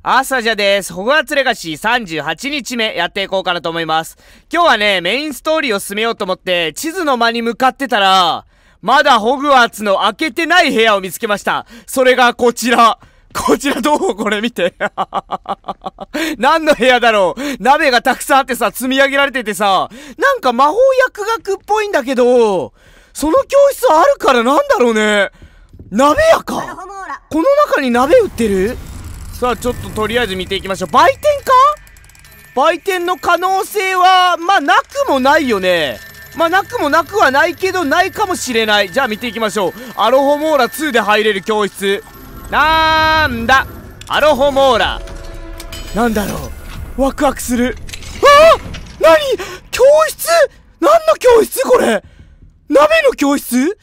朝じゃです。ホグワーツレガシー38日目やっていこうかなと思います。今日はね、メインストーリーを進めようと思って、地図の間に向かってたら、まだホグワーツの開けてない部屋を見つけました。それがこちら。こちらどう？これ見て。何の部屋だろう？鍋がたくさんあってさ、積み上げられててさ、なんか魔法薬学っぽいんだけど、その教室あるからなんだろうね。鍋屋か。この中に鍋売ってる？さあちょっととりあえず見ていきましょう。売店か？売店の可能性はまあなくもないよね。まあなくもなくはないけどないかもしれない。じゃあ見ていきましょう。アロホモーラ2で入れる教室なんだ。アロホモーラなんだろう。ワクワクする。ああ、なに教室？何の教室これ？鍋の教室？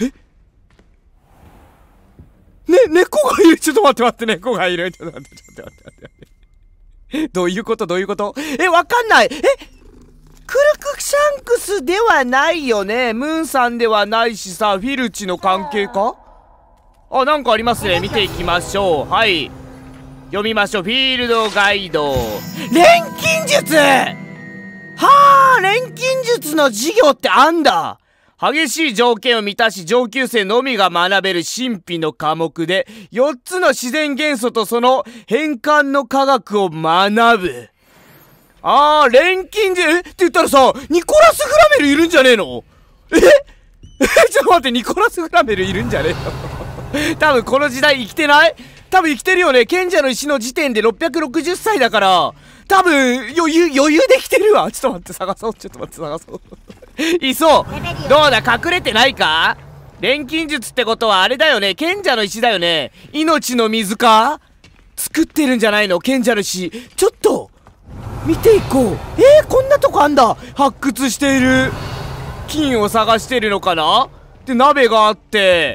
猫がいる。ちょっと待って、猫がいる。ちょっと待って。どういうことわかんない。クルクシャンクスではないよね。ムーンさんではないしさ、フィルチの関係か？あ、なんかありますね。見ていきましょう。はい。読みましょう。フィールドガイド。錬金術！はあ、錬金術の授業ってあんだ。激しい条件を満たし上級生のみが学べる神秘の科目で、4つの自然元素とその変換の科学を学ぶ。あー、錬金術って言ったらさ、ニコラス・フラメルいるんじゃねえの？ちょっと待って、ニコラス・フラメルいるんじゃねえの？多分この時代生きてない？多分生きてるよね。賢者の石の時点で660歳だから、多分余裕できてるわ。ちょっと待って探そう。いそう。どうだ、隠れてないか？錬金術ってことはあれだよね。賢者の石だよね。命の水か？作ってるんじゃないの？賢者の石。ちょっと見ていこう。こんなとこあんだ。発掘している。金を探してるのかな？で、鍋があって。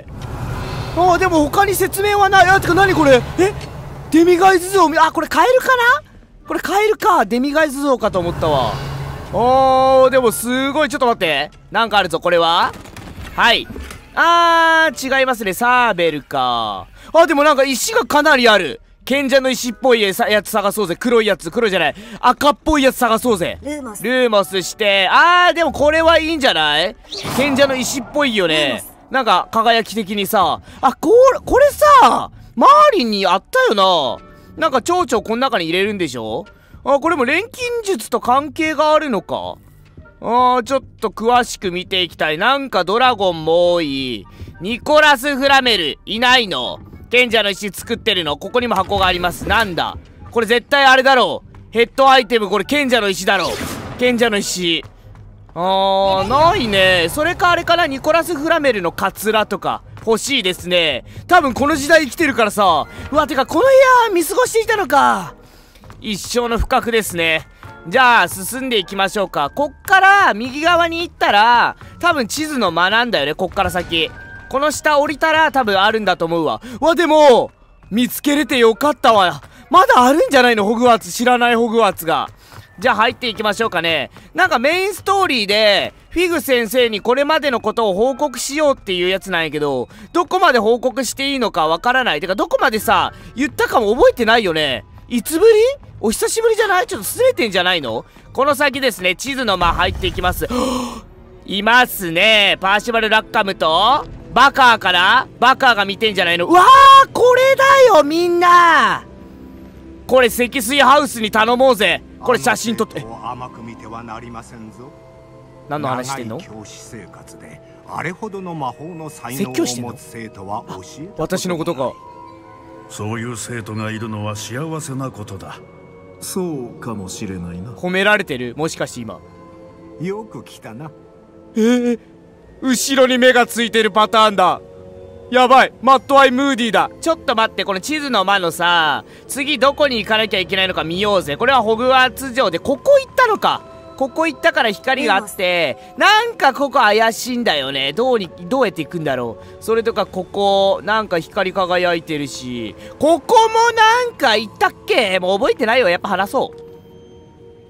ああ、でも他に説明はない。てか何これ？デミガイズ像。これカエルかな？これカエルか。デミガイズ像かと思ったわ。でもすごい。ちょっと待って。なんかあるぞ。これは？はい。違いますね。サーベルか。でもなんか石がかなりある。賢者の石っぽいやつ探そうぜ。黒いやつ。黒じゃない。赤っぽいやつ探そうぜ。ルーモスして。でもこれはいいんじゃない？賢者の石っぽいよね。なんか輝き的にさ。これさ、周りにあったよな。なんか蝶々この中に入れるんでしょ？これも錬金術と関係があるのか？ちょっと詳しく見ていきたい。なんかドラゴンも多い。ニコラス・フラメルいないの？賢者の石作ってるの？ここにも箱があります。なんだこれ？絶対あれだろう。ヘッドアイテム。これ賢者の石だろう。賢者の石。ないね。それかあれかな。ニコラス・フラメルのカツラとか欲しいですね。多分この時代生きてるからさ。うわ、てかこの部屋見過ごしていたのか。一生の不覚ですね。じゃあ進んでいきましょうか。こっから右側に行ったら多分地図の間なんだよね。こっから先この下降りたら多分あるんだと思うわ。でも見つけれてよかったわ。まだあるんじゃないの？ホグワーツ。知らないホグワーツが。じゃあ入っていきましょうかね。なんかメインストーリーでフィグ先生にこれまでのことを報告しようっていうやつなんやけど、どこまで報告していいのかわからない。てかどこまでさ言ったかも覚えてないよね。いつぶり？お久しぶりじゃない？ちょっとすれてんじゃないの？この先ですね、地図の間入っていきます。いますね。パーシバル・ラッカムとバカーかな？バカーが見てんじゃないの？うわー、これだよみんな。これ積水ハウスに頼もうぜ。これ写真撮って。 甘く見てはなりませんぞ。 何の話してんの？ 教師生活であれほどの魔法の才能を持つ生徒は教えた。 私のことか。 そういう生徒がいるのは幸せなことだ。 そうかもしれないな。 褒められてる？もしかして今。 よく来たな。 後ろに目がついてるパターンだ。やばい。マットアイムーディーだ。ちょっと待って。この地図の間のさ、次どこに行かなきゃいけないのか見ようぜ。これはホグワーツ城で、ここ行ったのか。ここ行ったから光があって、なんかここ怪しいんだよね。どうやって行くんだろう。それとかここ、なんか光り輝いてるし、ここもなんか行ったっけ？もう覚えてないよ。やっぱ話そう。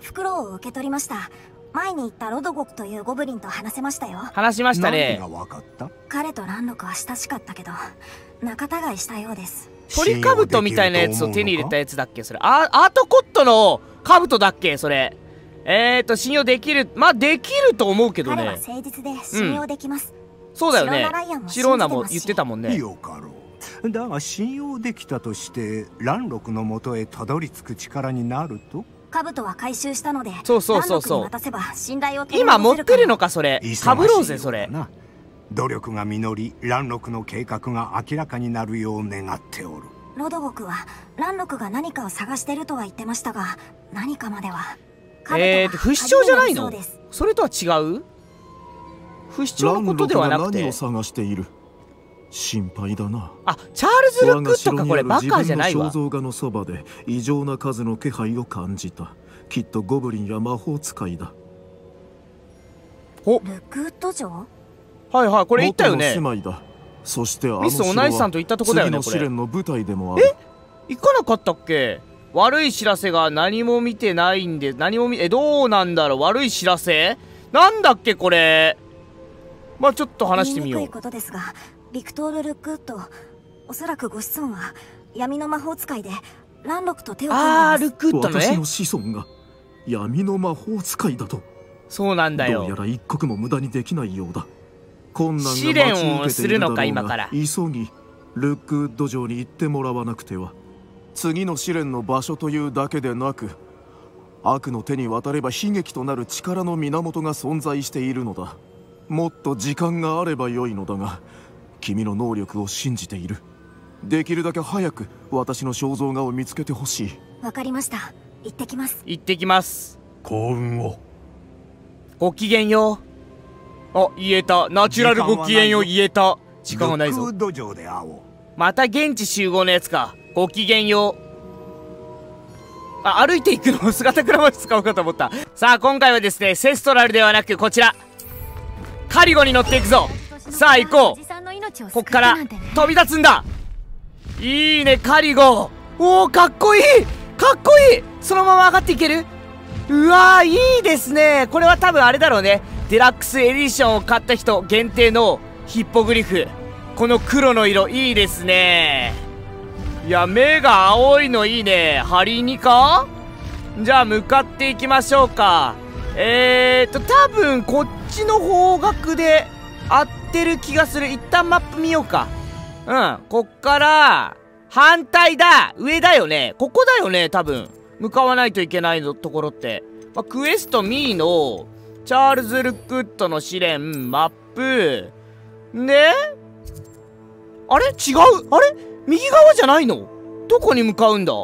袋を受け取りました。前に言ったロドゴクというゴブリンと話せましたよ。 話しましたね。 何が分かった？ 彼とランロクは親しかったけど仲違いしたようです。 鳥かぶとみたいなやつを手に入れたやつだっけそれ。アートコットのかぶとだっけそれ。信用できる。まあできると思うけどね。 彼は誠実で信用できます。 そうだよね。シローナも言ってたもんね。 よかろう。だが信用できたとして蘭禄のもとへたどり着く力になると。 兜は回収したので、 そう今持ってるのかそれ。かぶろうぜそれ。 努力が実り、蘭禄の計画が明らかになるよう願っておる。 ロドゴクは蘭禄が何かを探してるとは言ってましたが、何かまでは。 不死鳥じゃないの？それとは違う？不死鳥のことではなくて。 何を探している？心配だな。 あ、チャールズ・ルックとかこれバカじゃないわ。 肖像画のそばで異常な数の気配を感じた。きっとゴブリンや魔法使いだ。 お、 ルックウッド城？ はいはい、これ言ったよね。 元の姉妹だ。そしてミスお姉さんと行ったとこだよねこれ。 次の試練の舞台でもある。 行かなかったっけ？悪い知らせが何も見てないんで、どうなんだろう。悪い知らせなんだっけこれ。まあちょっと話してみよう。 言いにくいことですが、ビクトール・ルックウッド、おそらくご子孫は闇の魔法使いで蘭禄と手を組んでいます。 ルックウッドのね。 私の子孫が闇の魔法使いだと。 そうなんだよ。 どうやら一刻も無駄にできないようだ。困難が待ち試練をするのか今から。 急ぎルックウッド城に行ってもらわなくては。次の試練の場所というだけでなく、悪の手に渡れば悲劇となる力の源が存在しているのだ。もっと時間があればよいのだが、君の能力を信じている。できるだけ早く私の肖像画を見つけてほしい。 わかりました。行ってきます。 行ってきます。 幸運を。 ごきげんよう。あ、言えた。ナチュラルごきげんよう言えた。時間がないぞ。 ルックウッド城で会おう。 また現地集合のやつか。ごきげんよう。あ、歩いていくの姿くらまで使おうかと思った。さあ今回はですね、セストラルではなくこちらカリゴに乗っていくぞ。さあ行こう。こっから飛び立つんだ。いいねカリゴ。おお、かっこいいかっこいい。そのまま上がっていける。うわー、いいですね。これは多分あれだろうね。デラックスエディションを買った人限定のヒッポグリフ。この黒の色いいですね。いや、目が青いのいいね。ハリニか？じゃあ向かっていきましょうか。多分こっちの方角で合ってる気がする。一旦マップ見ようか。うん、こっから反対だ。上だよね。ここだよね、多分向かわないといけないのところって、クエストミーのチャールズ・ルックウッドの試練マップで、あれ違う。あれ右側じゃないの？どこに向かうんだ？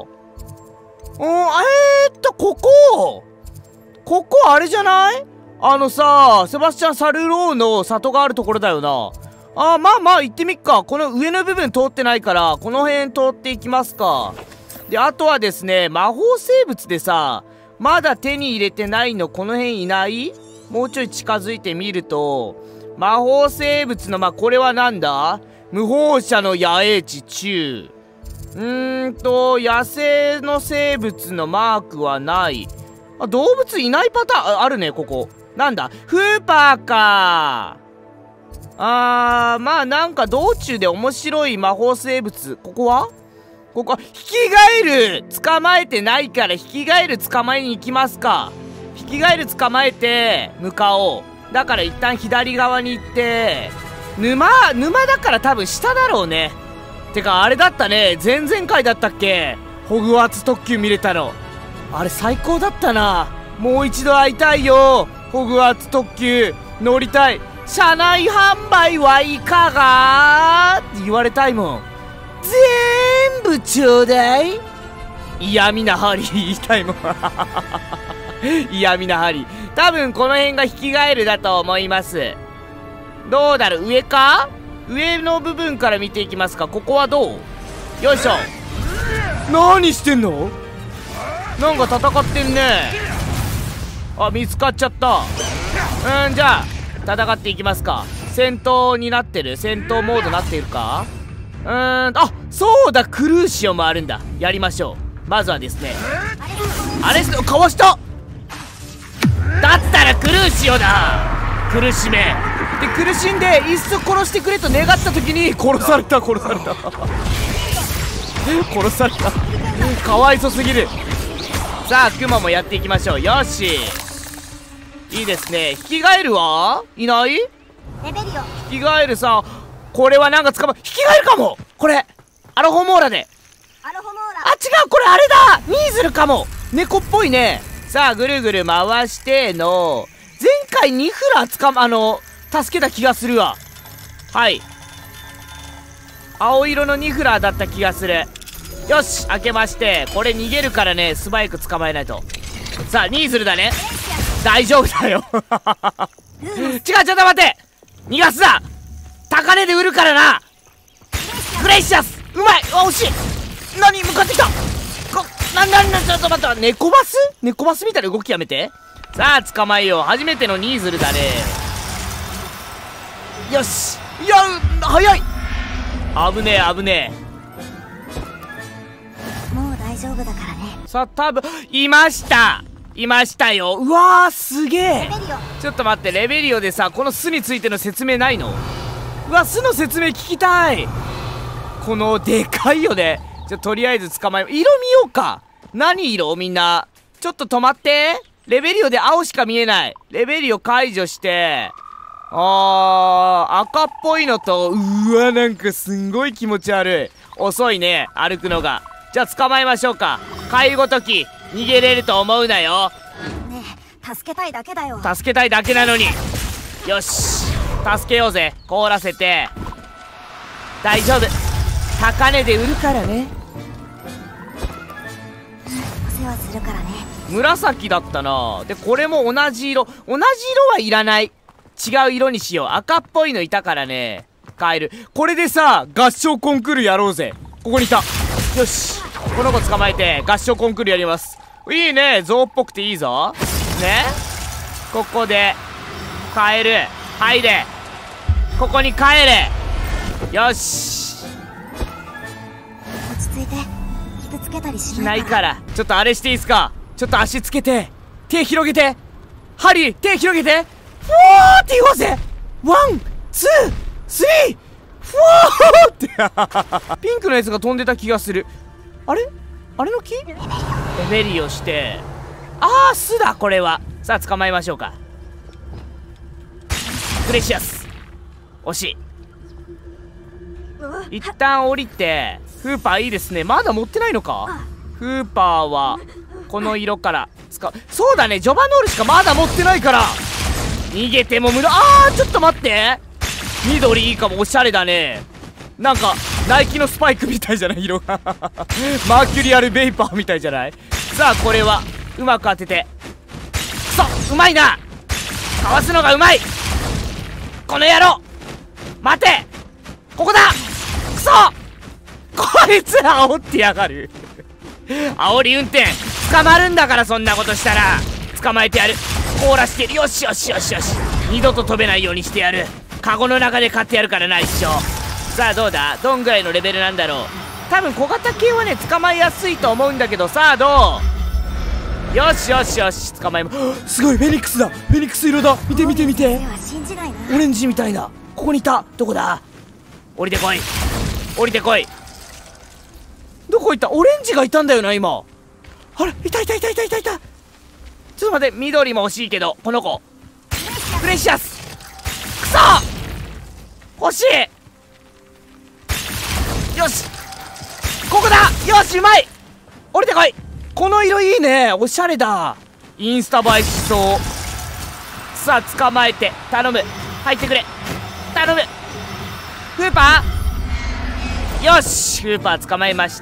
ここあれじゃない？セバスチャン・サルローの里があるところだよな。まあ行ってみっか。この上の部分通ってないからこの辺通っていきますか。で、あとはですね、魔法生物でさ、まだ手に入れてないのこの辺いない？もうちょい近づいてみると、魔法生物のこれはなんだ？無放射の野営地中。野生の生物のマークはない。動物いないパターンあるね、ここ。なんだ？フーパーか。まあなんか道中で面白い魔法生物。ここはヒキガエル捕まえてないからヒキガエル捕まえに行きますか。ヒキガエル捕まえて向かおう。だから一旦左側に行って、沼だから多分下だろうね。てかあれだったね、前々回だったっけ、ホグワーツ特急見れたの。あれ最高だったな。もう一度会いたいよ。ホグワーツ特急乗りたい。車内販売はいかがって言われたいもん。全部ちょうだい。嫌味なハリー言いたいもん。嫌味なハリー。多分この辺がヒキガエルだと思います。どうだろう、上か？上の部分から見ていきますか。ここはどう？よいしょ。何してんの？なんか戦ってんね。見つかっちゃった。じゃあ戦っていきますか。戦闘になってる？戦闘モードなっているか？そうだ、クルーシオもあるんだ。やりましょう。まずはですね、かわした。だったらクルーシオだ。苦しめ。で、苦しんでいっそ殺してくれと願った時に殺された。 殺された。かわいそすぎる。さあクマもやっていきましょう。よし、いいですね。ヒキガエルはいない？ レベリオ。 ヒキガエルさ、これはなんか捕まヒキガエルかも。これアロホモーラで。 アロホモーラ。 あ、違う、これあれだ、ニーズルかも。猫っぽいね。さあぐるぐる回しての、前回ニフラ助けた気がするわ。はい、青色のニフラーだった気がする。よし、開けまして、これ逃げるからね、素早く捕まえないと。さあニーズルだね。大丈夫だよ違う、ちょっと待って、逃がすな。高値で売るからな。グレイシアス、うまい。あ、惜しい。何向かってきた。ちょっと待って、猫バスみたいな動きやめて。さあ捕まえよう。初めてのニーズルだね。よし、いや、早い。危ねえ危ねもう大丈夫だからね。 え。さあ多分いましたよ。うわー、すげえ。 レベリオ。 ちょっと待って、レベリオでさ、この巣についての説明ないの？うわ、巣の説明聞きたい。このでかいよね。とりあえず捕まえ、色見ようか。何色？みんなちょっと止まって。レベリオで青しか見えない。レベリオ解除して、赤っぽいのと、うわ、なんかすんごい気持ち悪い。遅いね、歩くのが。じゃあ捕まえましょうか。介護時逃げれると思うなよ。 ねえ、助けたいだけだよ。 助けたいだけなのに。よし、助けようぜ。凍らせて。大丈夫、高値で売るからね。 お世話するからね。 紫だったな。でこれも同じ色はいらない。違う色にしよう。赤っぽいのいたからね。カエル、これでさ、合唱コンクールやろうぜ。ここにいた。よし、この子捕まえて合唱コンクールやります。いいね、象っぽくていいぞね。ここでカエル入れ。ここに帰れ。よし、 落ち着いて。傷つけたりししなか。 ないいからら。ちょっとあれしていいっすか。ちょっと足つけて、手広げて、針手広げて、ふわーって言おうぜ。ワンツースリー、ふわーってピンクのやつが飛んでた気がする。あれの木？レベリオして、巣だこれは。さあ捕まえましょうか。グレシアス、惜しい。一旦降りて、フーパーいいですね。まだ持ってないのか。フーパーはこの色から使う。そうだね、ジョバノールしかまだ持ってないから逃げても無駄。ちょっと待って、緑いいかも。おしゃれだね。なんかナイキのスパイクみたいじゃない？色がマーキュリアルベイパーみたいじゃない？さあこれはうまく当てて、くそ、うまいな。かわすのがうまい。この野郎、待て、ここだ。くそ、こいつ煽ってやがる煽り運転捕まるんだから。そんなことしたら捕まえてやる。凍らしてる。よしよしよしよし、二度と飛べないようにしてやる。カゴの中で買ってやるからな、一生。さあどうだ、どんぐらいのレベルなんだろう。多分小型系はね捕まえやすいと思うんだけど。さあどう？よしよしよし、捕まえすごい、フェニックスだ。フェニックス色だ。見て見て見て、 では信じないな。 オレンジみたいな。ここにいた。どこだ？降りてこい、降りてこい。どこ行った？オレンジがいたんだよな今。あれ、いた。ちょっと待って、緑も欲しいけど、この子プレシアス。くそ、欲しい。よし、ここだ。よし、うまい。降りてこい。この色いいね、おしゃれだ。インスタ映えしそう。さあ捕まえて、頼む、入ってくれ、頼む。フーパー、よし、フーパー捕まえました。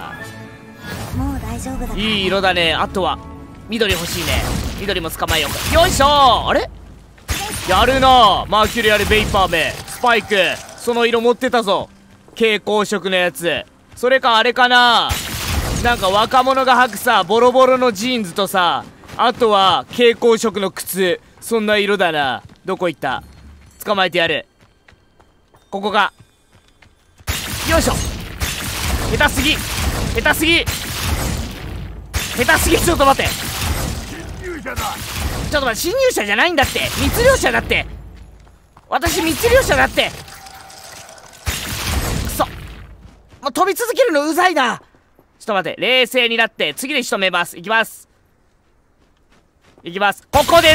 もう大丈夫だから。 いい色だね。あとは緑欲しいね。緑も捕まえようか。よいしょ。あれ、やるな。マーキュリアルベイパーめ、スパイク、その色持ってたぞ。蛍光色のやつ。それかあれかな、なんか若者が履くさ、ボロボロのジーンズとさ、あとは蛍光色の靴、そんな色だな。どこ行った？捕まえてやる。ここが。よいしょ。下手すぎ、下手すぎ、下手すぎ。ちょっと待って、ちょっと待って、侵入者じゃないんだって。密漁者だって。私密漁者だって。くそ、もう飛び続けるのうざいな。ちょっと待って、冷静になって次で仕留めます。いきます。いきます。ここです。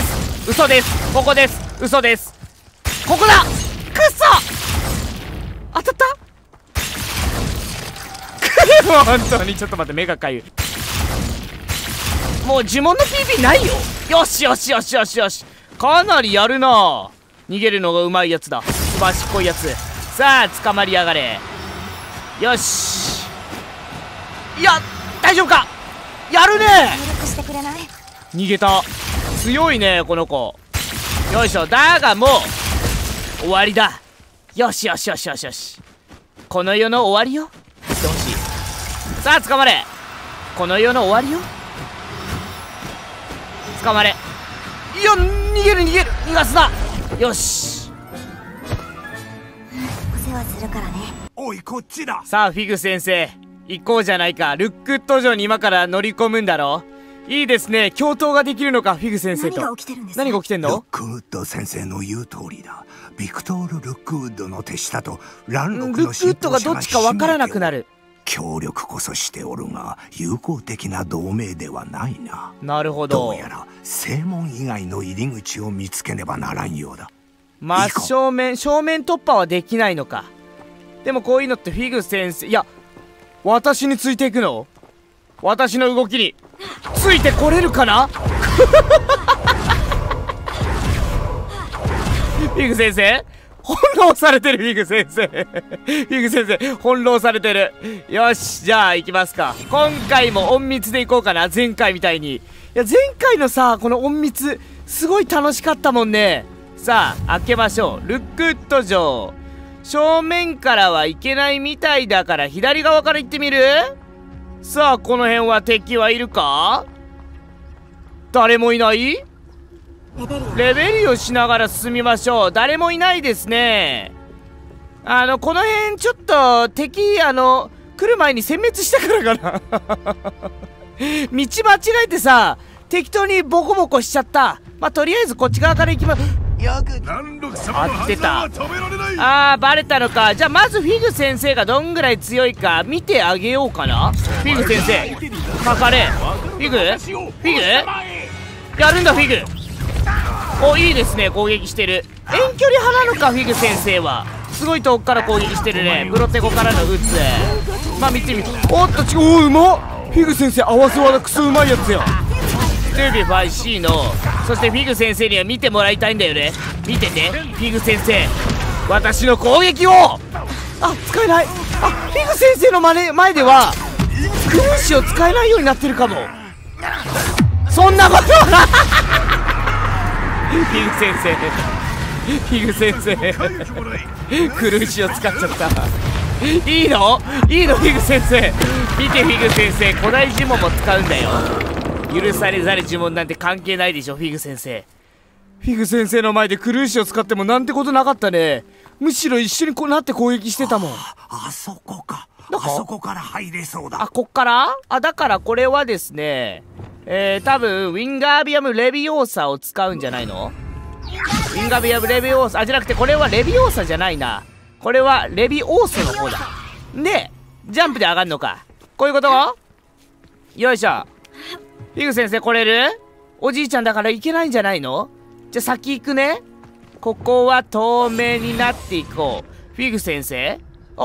嘘です。ここです。嘘です。ここだ。くそ、当たったもう本当にちょっと待って、目がかゆい。もう呪文の PB ないよ。よしよしよしよしよし、かなりやるな。逃げるのがうまいやつだ。すばしっこいやつ。さあ捕まりやがれ。よし、いや大丈夫か。やるね。 協力してくれない？ 逃げた。強いねこの子。よいしょ。だがもう終わりだ。よしよしよしよしよし、この世の終わりよ。どうし、さあ捕まれ。この世の終わりよ。捕まれ。いや逃げる逃げる、逃がすな。よし、 お世話するからね。 おいこっちだ。 さあフィグ先生行こうじゃないか。ルック途上に今から乗り込むんだろ。いいですね、共闘ができるのかフィグ先生と。 何が起きてるんですか？ 何が起きてんルッの？ クウッド先生の言う通りだ。ビクトール・ルックウッドの手下と乱ル禄のックウッドがどっちかわからなくなる。 協力こそしておるが友好的な同盟ではないな。 なるほど。 どうやら正門以外の入り口を見つけねばならんようだ。 真正面突破はできないのか。でもこういうのってフィグ先生、いや私についていくの？私の動きについてこれるかなフィグ先生翻弄されてる。フィグ先生フィグ先生翻弄されてる。よし、じゃあ行きますか。今回も隠密で行こうかな、前回みたいに。いや前回のさこの隠密すごい楽しかったもんね。さあ開けましょう。ルックウッド城、正面からは行けないみたいだから左側から行ってみる？さあこの辺は敵はいるか？誰もいない？レベルをしながら進みましょう。誰もいないですね。この辺ちょっと敵来る前に殲滅したからかな道間違えてさ適当にボコボコしちゃった。まあとりあえずこっち側から行きま。合ってた。あーバレたのか。じゃあまずフィグ先生がどんぐらい強いか見てあげようかな。フィグ先生かかれ。フィグやるんだフィグ。おいいですね、攻撃してる。遠距離派なのかフィグ先生は。すごい遠くから攻撃してるね。プロテゴからの撃つ。まあ見てみる。おっと違う。おうまっ。フィグ先生合わせ技クソうまいやつや。トゥービファイ C の。そしてフィグ先生には見てもらいたいんだよね。見ててフィグ先生、私の攻撃を。あ使えない。あフィグ先生の前ではクルーシを使えないようになってるかも。そんなことはフィグ先生フィグ先生クルーシを使っちゃった。いいのフィグ先生。見てフィグ先生、古代呪文も使うんだよ。許されざる呪文なんて関係ないでしょフィグ先生。フィグ先生の前でクルーシを使ってもなんてことなかったね。むしろ一緒になって攻撃してたもん。 あそこか。あそこから入れそうだ。 あこっから。だからこれはですね多分ウィンガービアム・レビオーサを使うんじゃないの？ウィンガービアム・レビオーサじゃなくて、これはレビオーサじゃないな。これはレビオーソの方だ。でジャンプで上がるのか。こういうこと？よいしょ。フィグ先生来れる？おじいちゃんだから行けないんじゃないの？じゃあ先行くね。ここは透明になっていこう。フィグ先生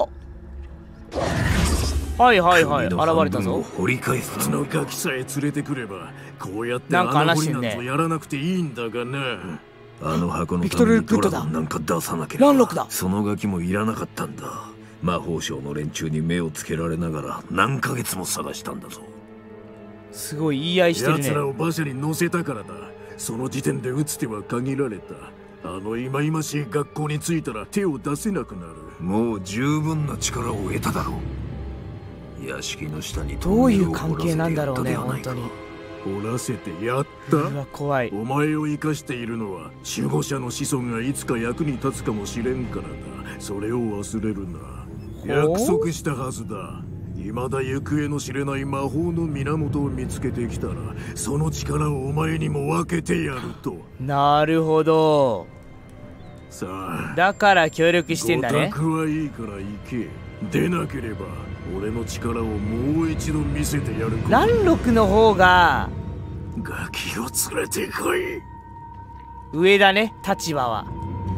はいはいはい、現れたぞ。 掘り返すのガキさえ連れてくればこうやってなんか穴話してんね掘りなんぞやらなくていいんだがな。 あの箱のビクトル・ためにルックウッドだ。 ドラゴンなんか出さなければランロックだ。 そのガキもいらなかったんだ。魔法省の連中に目をつけられながら何ヶ月も探したんだぞ。 すごい言い合いしてるね。 奴らを馬車に乗せたからだ。その時点で打つ手は限られた。あの忌々しい学校に着いたら手を出せなくなる。 もう十分な力を得ただろう。屋敷の下にどういう関係なんだろうね本当に。 掘らせてやったうわ怖い。 お前を生かしているのは守護者の子孫がいつか役に立つかもしれんからだ。それを忘れるな。約束したはずだ。未だ行方の知れない魔法の源を見つけてきたらその力をお前にも分けてやると。 なるほど。 さあだから協力してんだね。 ご託はいいから行け。出なければ俺の力をもう一度見せてやる。 蘭六の方がガキを連れてこい。 上だね、立場は。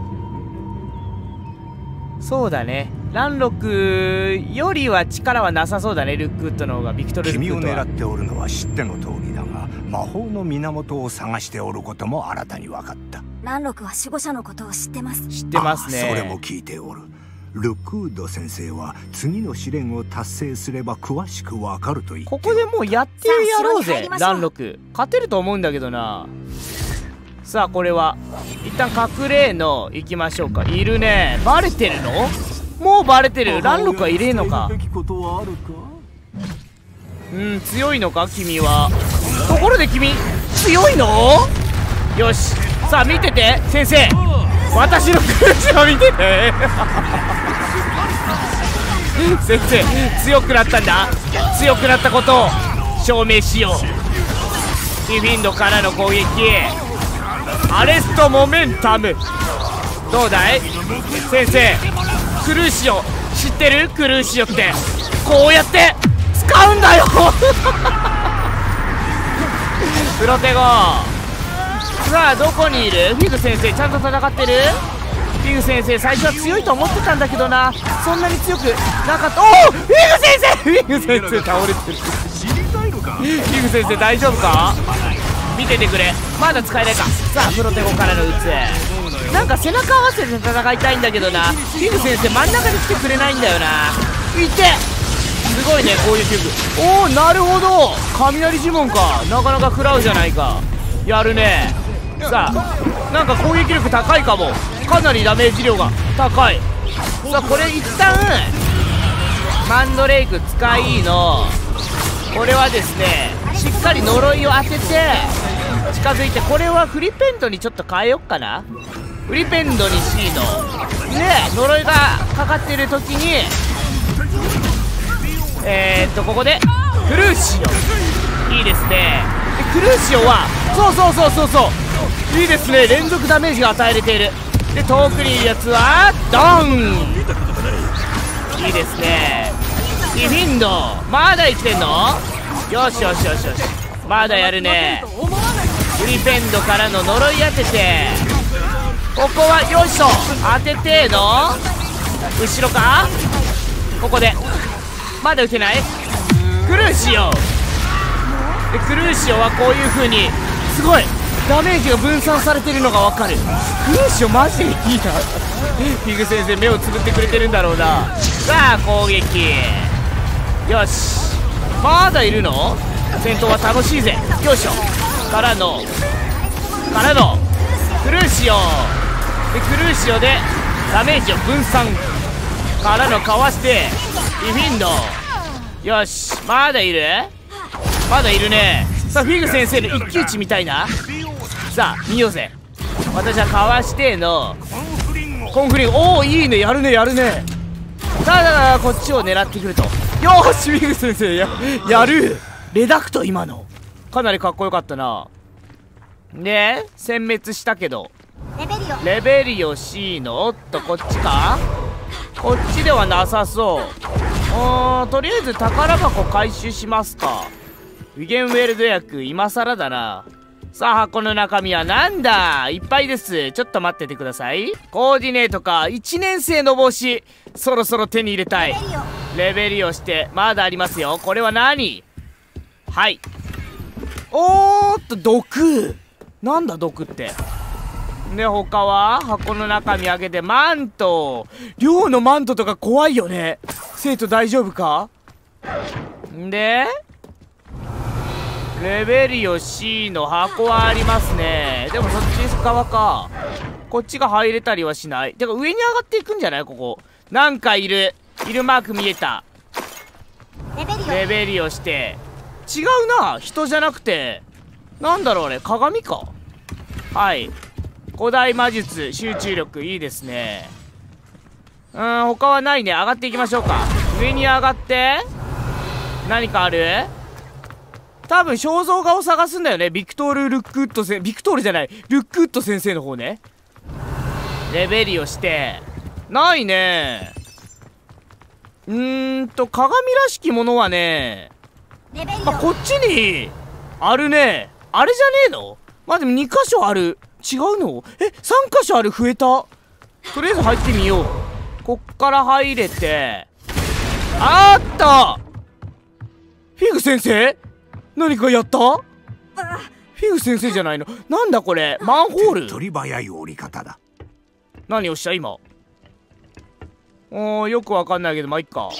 そうだね、蘭六よりは力はなさそうだね、ルックウッドの方が。ビクトル・ルックウッドは。 君を狙っておるのは知っての通りだが、魔法の源を探しておることも新たに分かった。 蘭六は守護者のことを知ってます。 知ってますね。 それも聞いておる。ルックウッド先生は次の試練を達成すれば詳しく分かると言っておる。 ここでもうやってやろうぜ、蘭六。勝てると思うんだけどな。さあこれは一旦隠れの行きましょうか。いるね。バレてるの？もうバレてる。蘭六はいれんのか。強いのか君は。ところで君強いの？よし、さあ見てて先生、私の口を見てて先生強くなったんだ。強くなったことを証明しよう。ティフィンドからの攻撃、アレストモメンタム。どうだい先生、クルーシオ知ってる？クルーシオってこうやって使うんだよプロテゴ。さあどこにいる？フィグ先生ちゃんと戦ってる？フィグ先生最初は強いと思ってたんだけどな、そんなに強くなかった。おお、フィグ先生、フィグ先生倒れてる。フィグ先生大丈夫か？見ててくれ、まだ使えないか。さあプロテゴからの打つ。なんか背中合わせて戦いたいんだけどな、フィグ先生真ん中に来てくれないんだよな。いて、すごいね攻撃力。おお、なるほど、雷呪文か。なかなか食らうじゃないか。やるね。さあなんか攻撃力高いかも。かなりダメージ量が高い。さあこれ一旦マンドレイク使いの。これはですね、しっかり呪いを当てて近づいて、これはフリペンドにちょっと変えよっかな。フリペンドに C ので呪いがかかってる時にここでクルーシオ、いいですね。でクルーシオはそういいですね、連続ダメージが与えれている。で遠くにいるやつはドン、いいですね。ディフィンドまだ生きてんの？よし、まだやるね。フリペンドからの呪い当てて、ここはよいしょ当てての後ろか。ここでまだ撃てない。クルーシオで、クルーシオはこういう風にすごいダメージが分散されてるのが分かる。クルーシオマジでいいなフィグ先生目をつぶってくれてるんだろうな。さあ攻撃、よし、まだいるの？戦闘は楽しいぜ。よいしょからのクルーシオで、クルーシオでダメージを分散からのかわしてディフィンド。よし、まだいるね。さあフィグ先生の一騎打ちみたいな。さあ見ようぜ。私はかわしてのコンフリング。おお、いいね、やるね。さあだからこっちを狙ってくると。よーし、フィグ先生やる。レダクト今のかなりかっこよかったな。で殲滅したけど、レベリオ C の、おっとこっちか。こっちではなさそう。とりあえず宝箱回収しますか。ウィゲンウェルド薬今更だな。さあ箱の中身はなんだ、いっぱいです。ちょっと待っててください。コーディネートか。1年生の帽子そろそろ手に入れたい。レベリオしてまだありますよ。これは何？はい、おーっと毒なんだ毒って。で他は箱の中身開けて、マント、寮のマントとか怖いよね。生徒大丈夫か。んでレベリオ C の箱はありますね。でもそっち側か。こっちが入れたりはしない。てか上に上がっていくんじゃない？ここなんかいるマーク見えた。レベリオして違うな、人じゃなくてなんだろうあれ、鏡か。はい、古代魔術集中力いいですね。他はないね。上がっていきましょうか。上に上がって何かある？多分肖像画を探すんだよね。ビクトール・ルックウッドビクトールじゃない、ルックウッド先生の方ね。レベリオしてないね。 鏡らしきものはね、 レベリオ。 こっちにあるね。あれじゃねえの？でも2箇所ある。違うの？3箇所ある。増えた。とりあえず入ってみよう。こっから入れて、あった。フィグ先生？何かやった？フィグ先生じゃないの？なんだこれ？マンホール？ 手っ取り早い折り方だ。 何をした今？よくわかんないけど、まあ、いっか。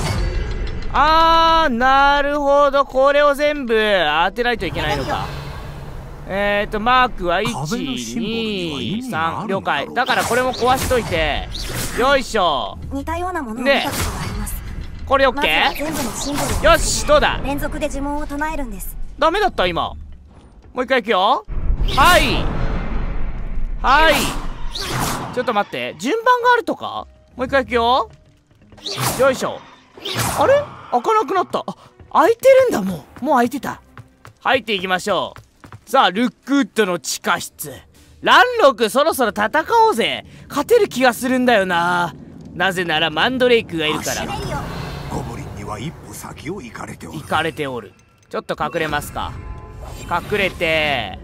なるほど。これを全部当てないといけないのか。マークは1、2、3。了解。だからこれも壊しといて。よいしょ。 似たようなものを見たことがあります。 これ OK？ まずは全部のシンボルをよし、どうだ？ 連続で呪文を唱えるんです。 ダメだった今。もう一回いくよ。はい。はい。ちょっと待って。順番があるとか？もう一回いくよ。よいしょ。あれ？開かなくなった。開いてるんだ。もう開いてた。入っていきましょう。さあ、ルックウッドの地下室。ランロク、そろそろ戦おうぜ。勝てる気がするんだよな。なぜならマンドレイクがいるから。 ゴブリンには一歩先を行かれておる。 ちょっと隠れますか。隠れて、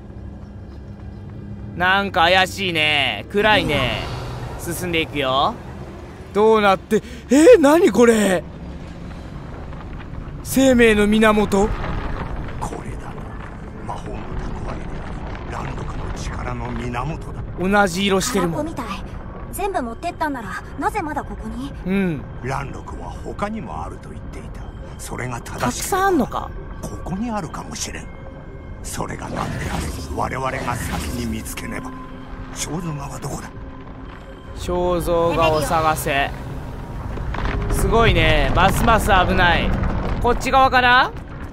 なんか怪しいね。暗いね。進んでいくよ。どうなって、何これ？生命の源？ これだ。魔法の蓄えであり、ランロクの力の源だ。 同じ色してるもん。 みたい。全部持ってったんなら、なぜまだここに？ ランロクは他にもあると言っていた。それが正しくたくさんあんのか。 ここにあるかもしれん。それが何であれ、我々が先に見つけねば。肖像画はどこだ？ 肖像画を探せ。すごいね。ますます危ない。こっち側かな？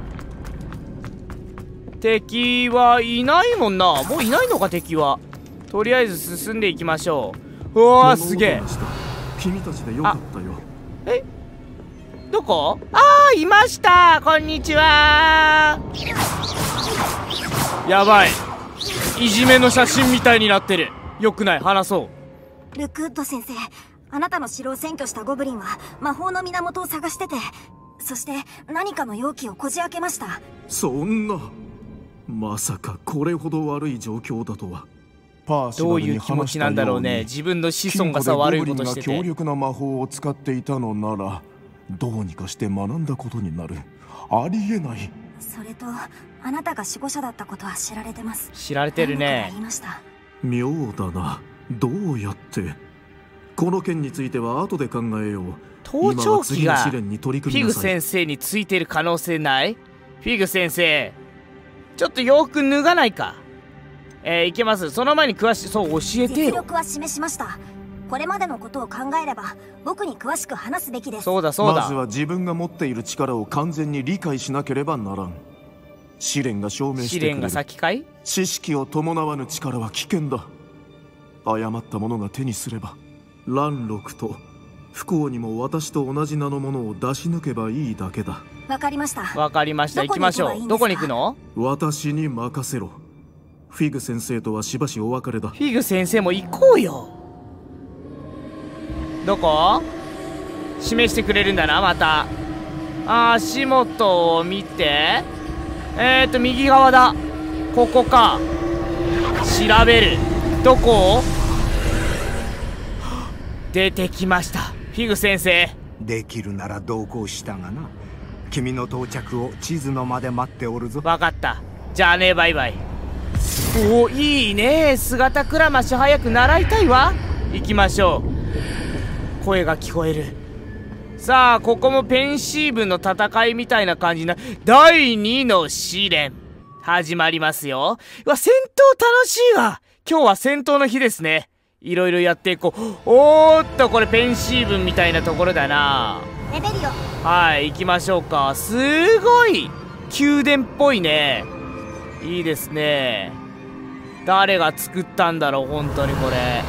敵はいないもんな。もういないのか敵は。とりあえず進んでいきましょう。うわー、すげえ。 君たちでよかったよ。 どこ？いました。こんにちは。やばい。いじめの写真みたいになってる。よくない。話そう。 ルックウッド先生、あなたの城を占拠したゴブリンは魔法の源を探してて、そして何かの容器をこじ開けました。 そんな、まさかこれほど悪い状況だとは。パーシどバルにういう気持ち話したように、 なんだろうね。自分の子孫がさ、悪いことしてて。 金庫でゴブリンが強力な魔法を使っていたのなら、どうにかして学んだことになる。ありえない。 それと、あなたが守護者だったことは知られてます。 知られてるね。 言いました。 妙だな。どうやって？この件については後で考えよう。 盗聴器がフフィグ先生についてる可能性ない？フィグ先生、ちょっと洋服脱がないか？いけます。その前に教えてよ。 実力は示しました。これまでのことを考えれば僕に詳しく話すべきです。 そうだ。 まずは自分が持っている力を完全に理解しなければならん。試練が証明してくれる。 試練が先かい？ 知識を伴わぬ力は危険だ。誤ったものが手にすれば、ランロクと不幸にも私と同じ名のものを出し抜けばいいだけだ。 わかりました。 行きましょう。どこに行くの？ 私に任せろ。フィグ先生とはしばしお別れだ。 フィグ先生も行こうよ。どこ？示してくれるんだな、また。足元を見て。右側だ。ここか。調べる。どこ？出てきました。フィグ先生。 できるなら同行したがな。君の到着を地図の間で待っておるぞ。 わかった。じゃあね、バイバイ。お、いいね。姿くらまし早く習いたいわ。行きましょう。声が聞こえる。さあ、ここもペンシーブの戦いみたいな感じな。第2の試練始まりますよ。うわ、戦闘楽しいわ。今日は戦闘の日ですね。いろいろやっていこう。おーっと、これペンシーブみたいなところだな。 レベリオ。 はい、行きましょうか。すごい宮殿っぽいね。いいですね。誰が作ったんだろう、本当にこれ。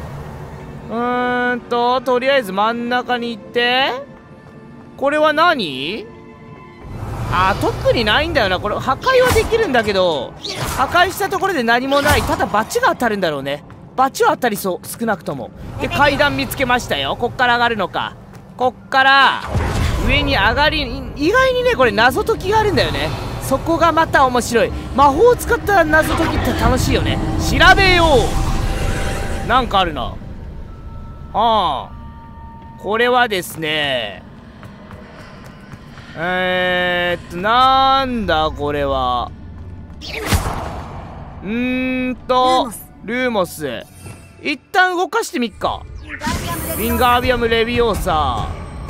とりあえず真ん中に行って。これは何？特にないんだよな。これ破壊はできるんだけど、破壊したところで何もない。ただバチが当たるんだろうね。バチは当たりそう、少なくとも。で、階段見つけましたよ。こっから上がるのか。 こっから上に上がり、意外にねこれ謎解きがあるんだよね。そこがまた面白い。魔法を使った謎解きって楽しいよね。調べよう。なんかあるな。これはですね、なんだこれは。ルーモス。一旦動かしてみっか。ウィンガービアムレビオーサ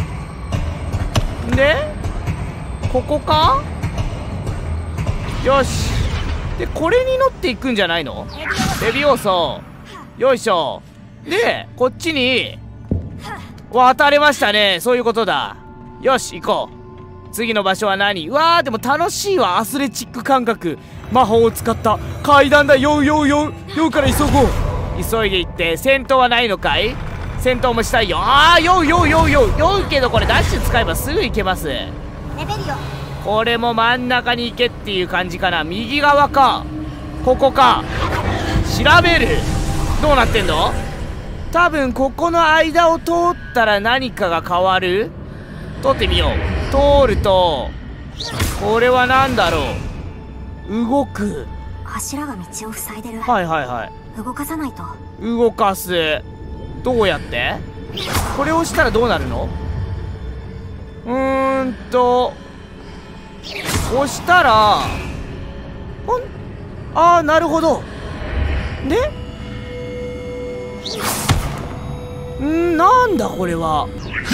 で、ここか。よし。でこれに乗っていくんじゃないの。レビオーサ。よいしょ。でこっちに渡れましたね。そういうことだ。よし行こう。次の場所は何。うわー、でも楽しいわ。アスレチック感覚。魔法を使った階段だ。ようから急ごう。急いで行って。戦闘はないのかい。戦闘もしたいよ。酔うけどこれダッシュ使えばすぐ行けます。 レベリオ。 これも真ん中に行けっていう感じかな。右側かここか。調べる。どうなってんの。多分ここの間を通ったら何かが変わる。通ってみよう。通るとこれは何だろう。動く。 柱が道を塞いでる。動かさないと。 動かす。どうやって。これをしたらどうなるの。押したらなるほど。でなんだこれは。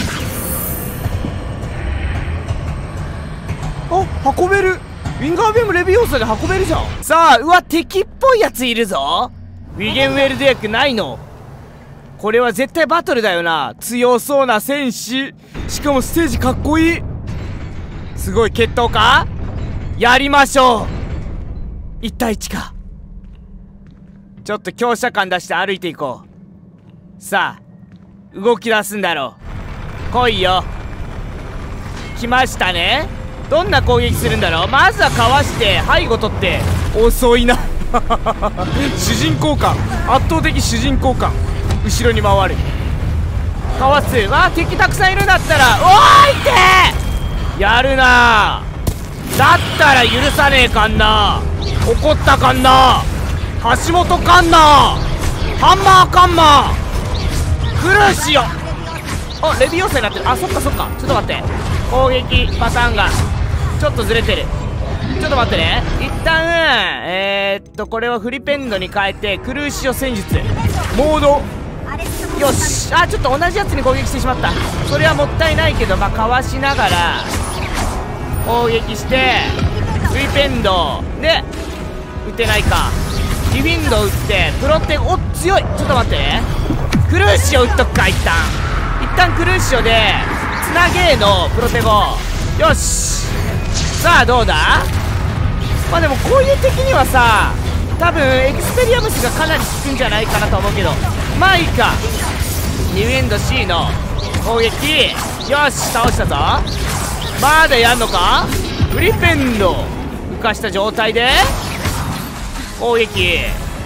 運べる。ウィンガービームレビオーサで運べるじゃん。さあ、うわ敵っぽいやついるぞ。ウィゲンウェルド役ないの。これは絶対バトルだよな。強そうな戦士。しかもステージかっこいい。すごい。決闘か。やりましょう。1対1か。ちょっと強者感出して歩いていこう。さあ動き出すんだろう。来いよ。来ましたね。どんな攻撃するんだろう。まずはかわして背後取って。遅いな主人公感、圧倒的主人公感。後ろに回る。かわす。敵たくさんいるんだったら。おーいってやるな。だったら許さねえかんな。怒ったかんな。橋本かんな。ハンマーカンマークルーシオ。レビオーサになってる。そっか。ちょっと待って。攻撃パターンがちょっとずれてる。ちょっと待ってね。一旦これはフリペンドに変えてクルーシオ戦術モード。よし。ちょっと同じやつに攻撃してしまった。それはもったいないけど、かわしながら攻撃してフリペンドで撃てないか。ディフィンド打ってプロテゴ。強い。ちょっと待ってね。クルーシオ打っとくか。一旦クルーシオでつなげーのプロテゴ。よし。さあどうだ。でもこういう敵にはさ、多分エクスペリアムスがかなり効くんじゃないかなと思うけど、いいか。ニューエンド C の攻撃。よし倒したぞ。まだやんのか。フリペンド浮かした状態で攻撃。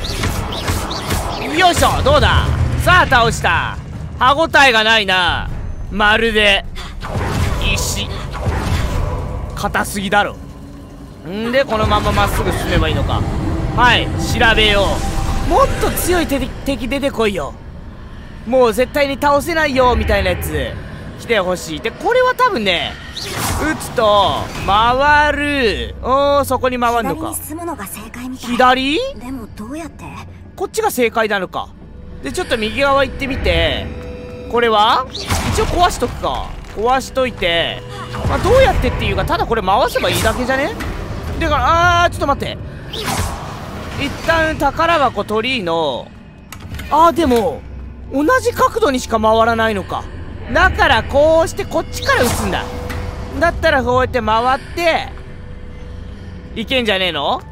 よいしょ。どうだ。さあ倒した。歯応えがないな。まるで石。硬すぎだろ。でこのまままっすぐ進めばいいのか。調べよう。もっと強い敵出てこいよ。もう絶対に倒せないよみたいなやつ来てほしい。でこれは多分ね、打つと回る。そこに回るのか。左。 でもどうやって。 こっちが正解なのか。でちょっと右側行ってみて。これは一応壊しとくか。壊しといて、どうやってっていうか、ただこれ回せばいいだけじゃね。だからちょっと待って。一旦宝箱取りの。でも同じ角度にしか回らないのか。だからこうしてこっちから打つんだ。だったらこうやって回っていけんじゃねえの。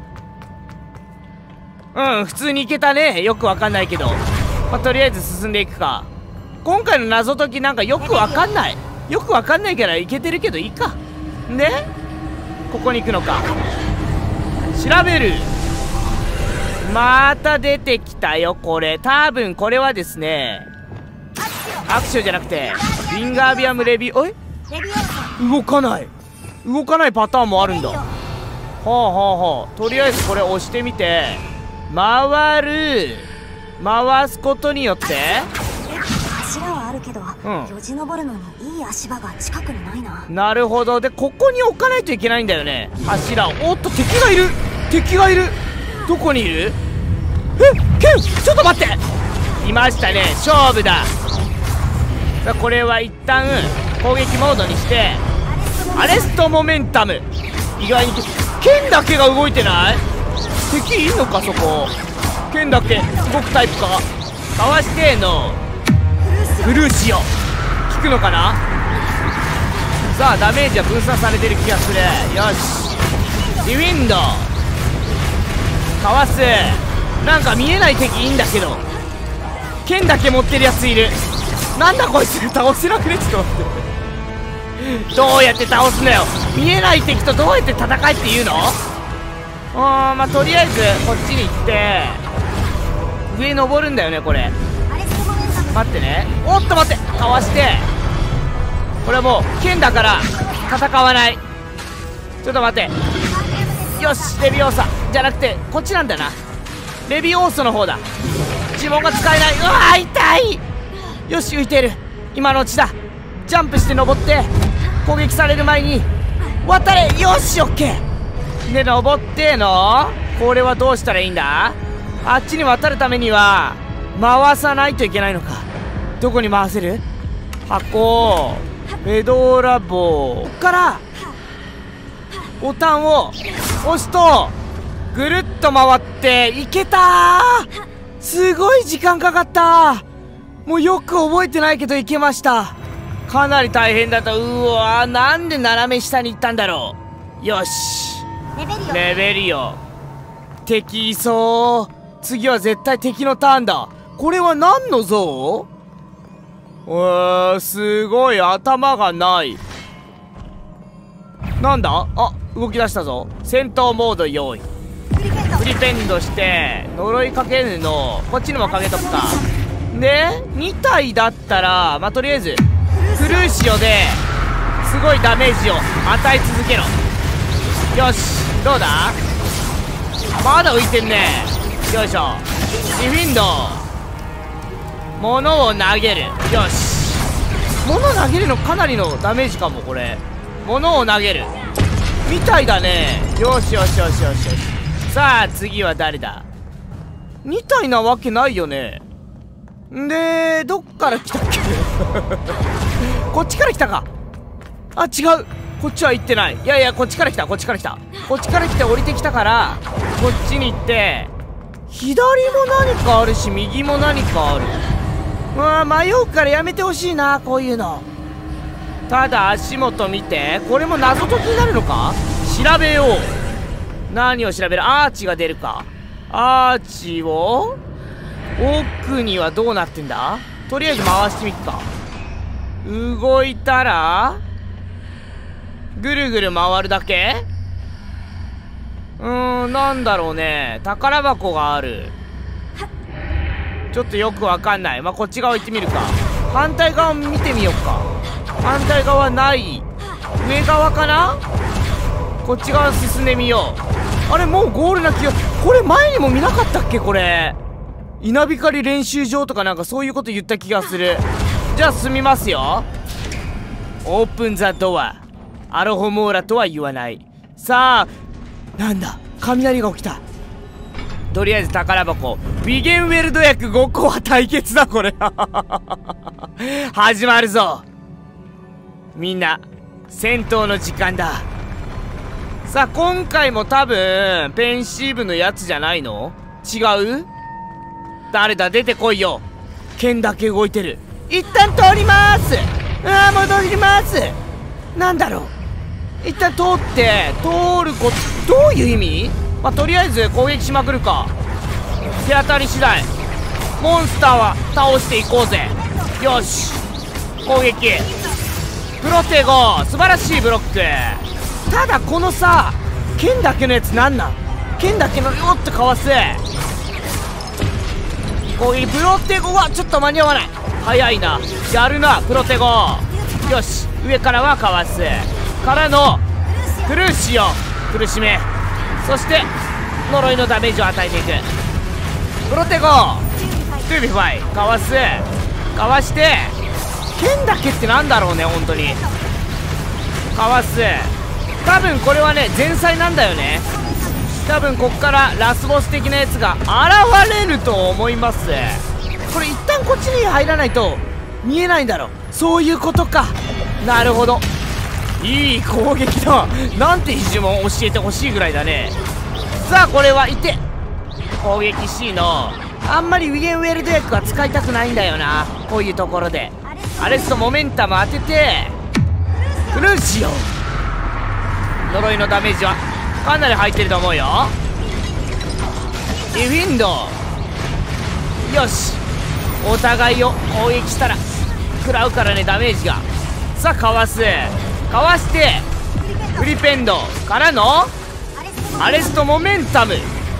普通にいけたね。よくわかんないけど、とりあえず進んでいくか。今回の謎解きなんかよくわかんないからいけてるけどいいか。でここに行くのか。調べる。また出てきたよ。これ多分これはですね、 アクションじゃなくてウィンガービアムレビおいレビオーソ動かないパターンもあるんだ。はあはあはあ。とりあえずこれ押してみて回すことによって柱はあるけど、よじ登るのにいい足場が近くにないな。 なるほど。でここに置かないといけないんだよね、柱を。おっと敵がいる。どこにいる？ケンちょっと待って、いましたね。勝負だ。さあこれは一旦攻撃モードにしてアレストモメンタム。意外にケンだけが動いてない？敵いんのかそこ。ケンだけ動くタイプか。かわしてのフルーシオ効くのかな。さあダメージは分散されてる気がする。よしディウィンドかわす。なんか見えない敵いいんだけど剣だけ持ってるやついる。なんだこいつ倒せなくね。ちょっと待ってどうやって倒すんだよ。見えない敵とどうやって戦えっていうの。まあとりあえずこっちに行って上登るんだよねこれ。待ってね。おっと待って、かわして。これはもう剣だから戦わない。ちょっと待って。よしレビオーサじゃなくてこっちなんだな。レビオーソの方だ。呪文が使えない。うわー痛い。よし浮いてる。今のうちだ。ジャンプして登って攻撃される前に渡れ。よしオッケーで登っての。これはどうしたらいいんだ。あっちに渡るためには回さないといけないのか。どこに回せる？箱フェドーラ棒からボタンを押すとぐるっと回っていけたー。すごい時間かかった。もうよく覚えてないけどいけました。かなり大変だった。うわーなんで斜め下に行ったんだろう。よしレベリオ敵いそう。次は絶対敵のターンだ。これは何の像？すごい頭がない。なんだ？あ、動き出したぞ。戦闘モード用意。フリペンドして呪いかけるのこっちにもかけとくか。で2体だったらまあとりあえずフルーシオですごいダメージを与え続けろ。よしどうだ。まだ浮いてんね。よいしょディフィンド物を投げる。よし物投げるのかなりのダメージかも。これ物を投げるみたいだね。よしよしよしよしよし。さあ次は誰だ。2体なわけないよね。んでどっから来たっけこっちから来たか。あ違うこっちは行ってない。いやいやこっちから来たこっちから来て降りてきたからこっちに行って。左も何かあるし右も何かある。迷うからやめてほしいなこういうの。ただ足元見て。これも謎解きになるのか。調べよう。何を調べる。アーチが出るか。アーチを奥にはどうなってんだ。とりあえず回してみっか。動いたらぐるぐる回るだけ。なんだろうね。宝箱がある。ちょっとよくわかんない。まあ、こっち側行ってみるか。反対側見てみようか。反対側ない。上側かな。こっち側進んでみよう。あれもうゴールな気が。これ前にも見なかったっけ。これ稲光練習場とかなんかそういうこと言った気がする。じゃあ進みますよ。オープンザドア。アロホモーラとは言わない。さあなんだ雷が起きた。とりあえず宝箱ビゲンウェルド薬5個は対決だこれ始まるぞ。みんな戦闘の時間だ。さあ今回も多分ペンシーブのやつじゃないの。違う。誰だ出てこいよ。剣だけ動いてる。一旦通りまーす。戻ります。なんだろう。一旦通って通ることどういう意味。まあ、とりあえず攻撃しまくるか。手当たり次第モンスターは倒していこうぜ。よし攻撃プロテゴ素晴らしいブロック。ただこのさ剣だけのやつなんなん。剣だけのよってかわす攻撃プロテゴはちょっと間に合わない。 早いな。やるなプロテゴ。よし、上からはかわす。からのクルーシオ、苦しめ。そして呪いのダメージを与えていく。プロテゴ、トゥービファイ、かわす。かわして剣だけってなんだろうね、本当に。かわす。多分これはね前菜なんだよね。多分こっからラスボス的なやつが現れると思います。これ一旦こっちに入らないと見えないんだろう。そういうことか。なるほど、いい攻撃だ。なんて一呪文教えてほしいぐらいだね。さあこれはいて攻撃 C のあんまりウィゲンウェルド役は使いたくないんだよな、こういうところで。アレストモメンタム当ててクルーシオ、呪いのダメージはかなり入ってると思うよ。ディフィンド、よし、お互いを攻撃したら食らうからね、ダメージが。さあかわす。かわしてフリペンドからのアレストモメンタム、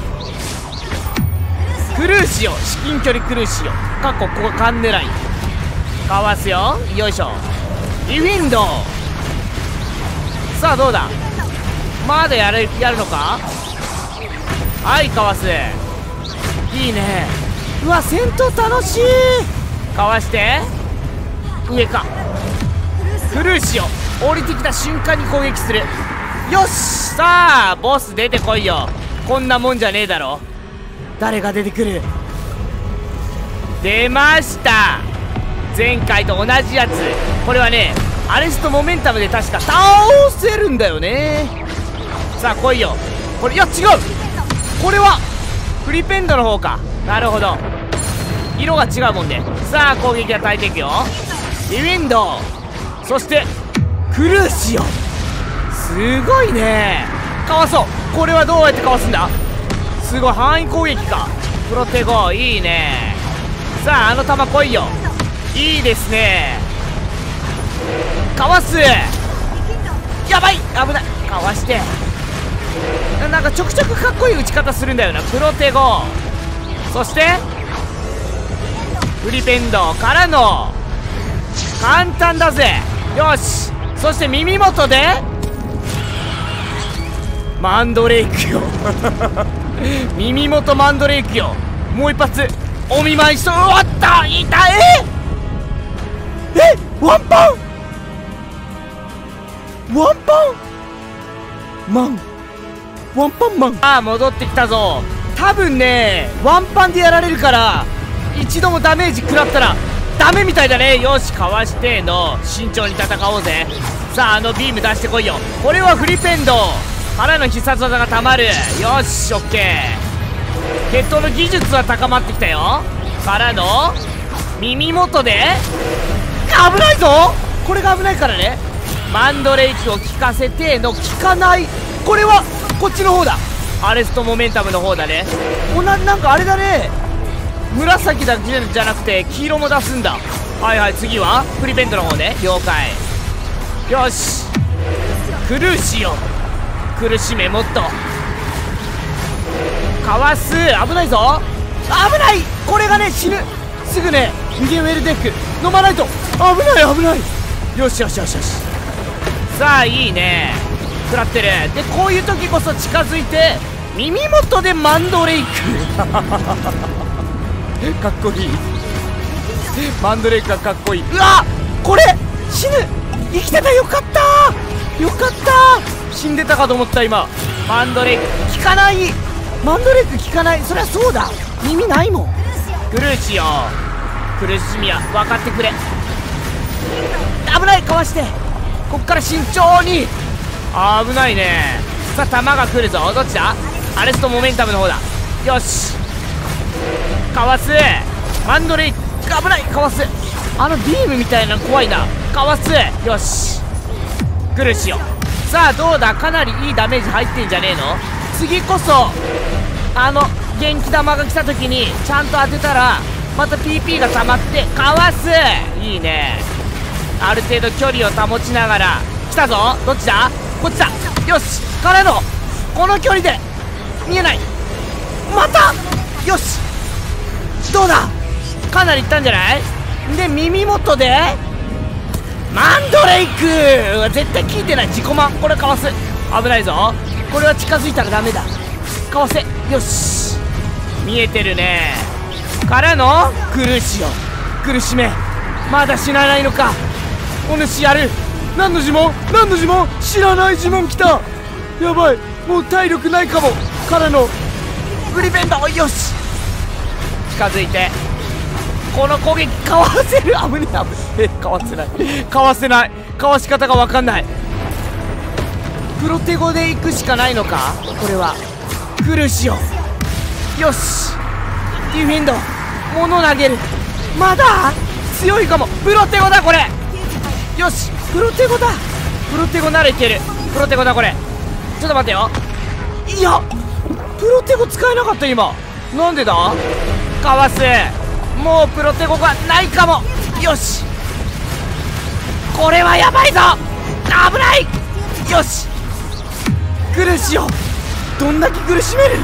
クルーシオ、至近距離クルーシオ、過去ここカン狙い。かわすよ、よいしょ。ディフィンド、さあどうだ、まだやるのか。はい、かわす。いいね。うわ、戦闘楽しい。かわして上か。クルーシオ、降りてきた瞬間に攻撃する。よし、さあボス出てこいよ。こんなもんじゃねえだろ。誰が出てくる。出ました、前回と同じやつ。これはねアレストモメンタムで確か倒せるんだよね。さあ来いよ。これ、いや違う、これはフリペンドの方か。なるほど、色が違うもんね。さあ攻撃が与えていくよ。ディフィンド、そしてクルーシオ、すごいね。かわそう。これはどうやってかわすんだ。すごい範囲攻撃か。プロテゴ、いいね。さああの球来いよ。いいですね。かわす。やばい、危ない。かわして、なんかちょくちょくかっこいい打ち方するんだよな、プロテゴ。そしてフリペンドからの簡単だぜ。よし、そして耳元でマンドレイクよ耳元マンドレイクよ。もう一発お見舞いしと。うわった、痛い。ワンパンワンパンマン。ああ、戻ってきたぞ。多分ねワンパンでやられるから一度もダメージ食らったらダメみたいだね。よし、かわしての慎重に戦おうぜ。さああのビーム出してこいよ。これはフリペンドからの必殺技がたまる。よし、オッケー。決闘の技術は高まってきたよ。からの耳元で危ないぞ。これが危ないからね。マンドレイクを効かせての効かない。これはこっちの方だ。アレストモメンタムの方だね。なんかあれだね、紫だけじゃなくて黄色も出すんだ。はいはい、次はフリペンドの方ね。了解。よし、クルーシオ、苦しめもっと。かわす。危ないぞ、危ない。これがね死ぬ。すぐねウィゲンウェルデック飲まないと。危ない。よしよしよしよし。さあいいね、食らってる。でこういう時こそ近づいて耳元でマンドレイクかっこいい。マンドレイクがかっこいい。うわ、これ死ぬ。生きてた。よかった、よかった。死んでたかと思った今。マンドレイク効かない。マンドレイク効かない。そりゃそうだ、耳ないもん。クルーシオ、苦しみは分かってくれ。危ない、かわして。こっから慎重に。危ないね。さあ弾が来るぞ。どっちだ。アレストモメンタムの方だ。よし、かわす。マンドレイク危ない。かわす。あのビームみたいなの怖いな。かわす。よし、クルシオ。さあどうだ、かなりいいダメージ入ってんじゃねえの。次こそ元気玉が来た時にちゃんと当てたらまた PP が溜まってかわす。いいね。ある程度距離を保ちながら来たぞ。どっちだ、こっちだ。よし、からのこの距離で見えない。またよし、どうだ、かなりいったんじゃない。 で耳元でマンドレイク。絶対効いてない。自己満。これかわす。危ないぞ。これは近づいたらダメだ。かわせ。よし、見えてるね。からの苦しよ。苦しめ。まだ死なないのか。お主やる。何の呪文？何の呪文？知らない呪文来た。やばい、もう体力ないかも。からのグリベンド。よし、近づいてこの攻撃かわせる。危ねえ危ねえ。かわせない、かわせない。かわし方が分かんない。プロテゴで行くしかないのかこれは。クルシオ。よし、ディフェンド。物投げる。まだ強いかも。プロテゴだこれ。よし、プロテゴだ。プロテゴならいける。プロテゴだこれ。ちょっと待ってよ。いや、プロテゴ使えなかった今。なんでだ。かわす。もうプロテゴがないかも。よし、これはやばいぞ。危ない。よし、苦しよ。どんだけ苦しめる。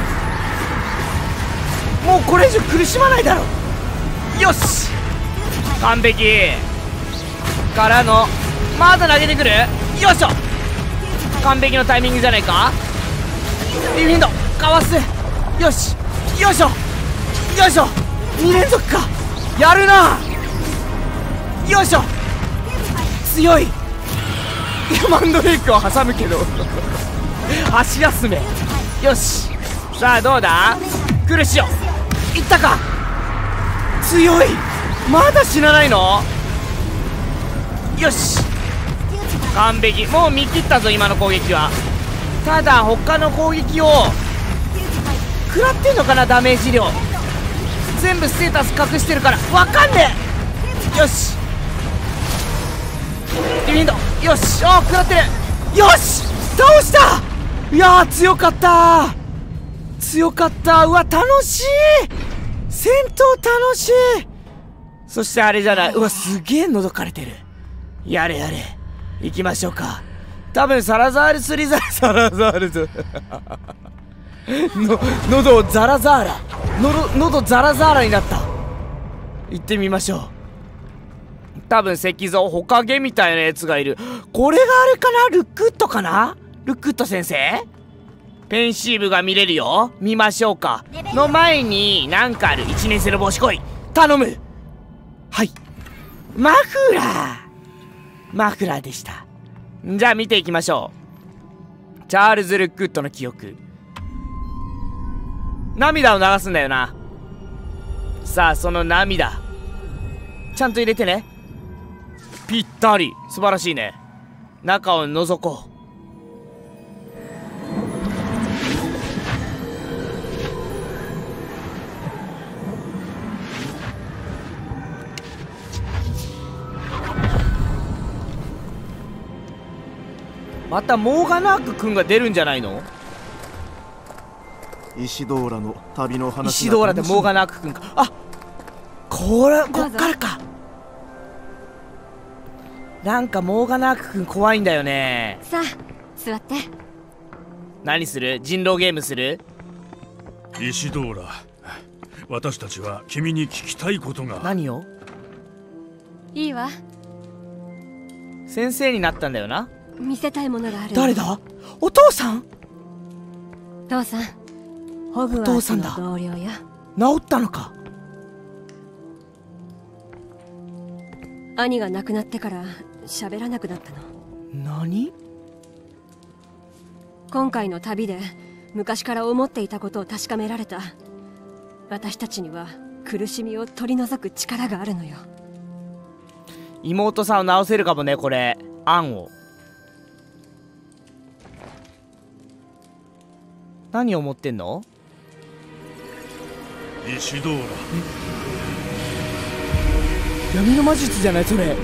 もうこれ以上苦しまないだろ。よし、完璧。からのまだ投げてくる。よいしょ、完璧のタイミングじゃないか。ディフェンドかわす。よし、よいしょよいしょ。2連続か。やるな。よいしょ、強い。いや、マンドレイクを挟むけど足休め。よし、さあどうだ。クルシオいったか。強い。まだ死なないの。よし、完璧。もう見切ったぞ今の攻撃は。ただ他の攻撃を食らってんのかな。ダメージ量全部ステータス隠してるから分かんねえ。よし、ディフェンド。よし、あ、食らってる。よし、倒した。いやー、強かった。強かった。うわ、楽しい。戦闘楽しい。そしてあれじゃない。うわ、すげえ覗かれてる。やれやれ、行きましょうか。多分サラザールスリザル、サラザールズ喉ザラザーラ、喉ザラザーラになった。行ってみましょう。多分石像ほかげみたいなやつがいる。これがあれかな。ルックットかな。ルックット先生。ペンシーブが見れるよ。見ましょうか。の前になんかある。1年生の帽子来い。頼む。はい、マフラー。マフラーでした。じゃあ見ていきましょう。チャールズ・ルックットの記憶。涙を流すんだよな。さあその涙ちゃんと入れてね。ぴったり。素晴らしいね。中を覗こう。またモーガナーク君が出るんじゃないの。 イシドーラの旅の話。 イシドーラでモーガナーク君か。あ、こっからか。なんかモーガナーク君怖いんだよね。 さあ座って。 何する。人狼ゲームする。 イシドーラ、私たちは君に聞きたいことが。 何を。 いいわ。 先生になったんだよな。 見せたいものがある。 誰だ。お父さん。 父さん、ホグワーツの同僚や。 治ったのか。 兄が亡くなってから喋らなくなったの。 何。 今回の旅で昔から思っていたことを確かめられた。私たちには苦しみを取り除く力があるのよ。 妹さんを治せるかもね。これアンを。何を持ってんの。 イシドーラ、 闇の魔術じゃないそれ。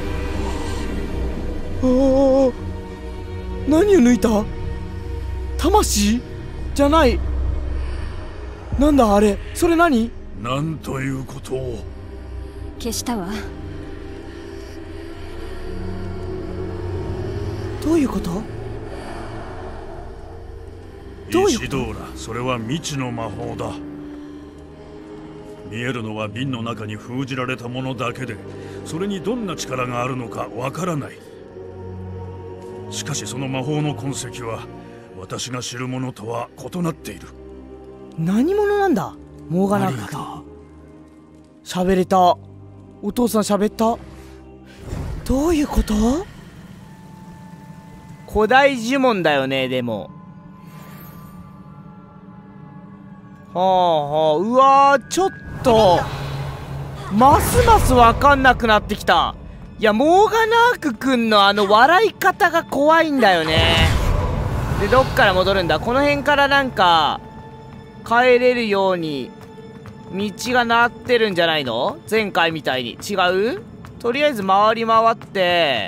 おお、何を抜いた。魂じゃない。なんだあれ。それ何。 なんということを。 消したわ。 どういうこと。 イシドーラ、それは未知の魔法だ。見えるのは瓶の中に封じられたものだけで、 それにどんな力があるのかわからない。しかしその魔法の痕跡は私が知るものとは異なっている。 何者なんだモーガナーク。喋れた。お父さん喋った。どういうこと？古代呪文だよね。でもはあはあ、うわー、ちょっとますます分かんなくなってきた。いや、モーガナークくんのあの笑い方が怖いんだよね。で、どっから戻るんだ？この辺からなんか帰れるように道がなってるんじゃないの？前回みたいに。違う？とりあえず回り回って、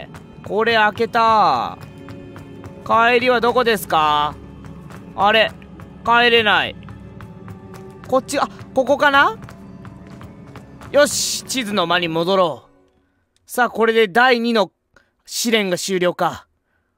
これ開けた。帰りはどこですか？あれ、帰れない。こっち、あ、ここかな？よし、地図の間に戻ろう。さあ、これで第2の試練が終了か。